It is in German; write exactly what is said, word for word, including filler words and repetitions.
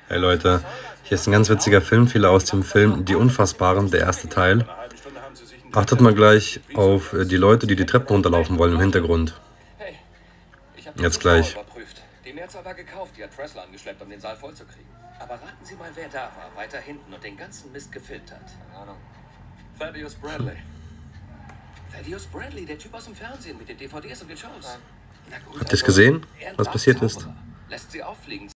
Hey Leute, hier ist ein ganz witziger Filmfehler aus dem Film Die Unfassbaren, der erste Teil. Achtet mal gleich auf äh, die Leute, die die Treppen runterlaufen wollen im Hintergrund. Hey, ich habe die Jetzt Zuschauer gleich. überprüft. Die Mehrzahl war gekauft, die hat Pressler angeschleppt, um den Saal vollzukriegen. Aber raten Sie mal, wer da war, weiter hinten und den ganzen Mist gefilmt hat. Keine Ahnung. Thaddeus Bradley. Thaddeus Bradley, der Typ aus dem Fernsehen mit den D V Ds und den Shows. Na gut, Habt ihr es also, gesehen, er was war passiert ist? Zauberer. Lässt sie auffliegen.